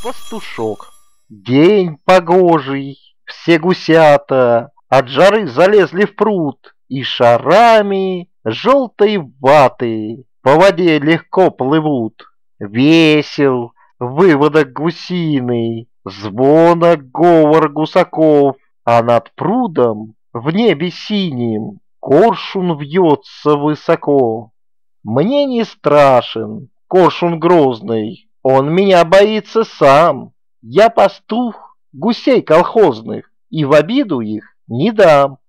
Пастушок. День погожий, все гусята от жары залезли в пруд и шарами желтой ваты по воде легко плывут. Весел выводок гусиный, звонок говор гусаков, а над прудом в небе синим коршун вьется высоко. Мне не страшен коршун грозный, он меня боится сам. Я пастух гусей колхозных и в обиду их не дам.